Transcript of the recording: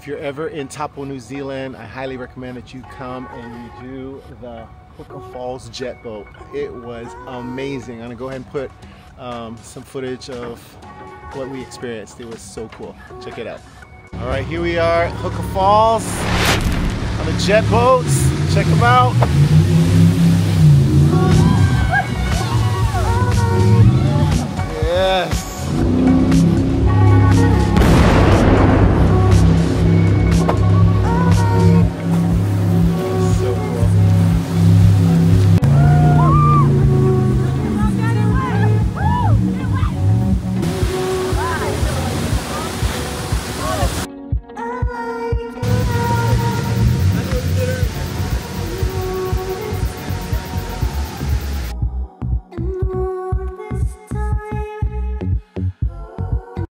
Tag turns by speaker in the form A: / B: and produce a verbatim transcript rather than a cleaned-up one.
A: if you're ever in Taupo, New Zealand, I highly recommend that you come and you do the Huka Falls jet boat. It was amazing. I'm gonna go ahead and put um, some footage of what we experienced. It was so cool. Check it out. All right, here we are at Huka Falls on the jet boats. Check them out. Yes.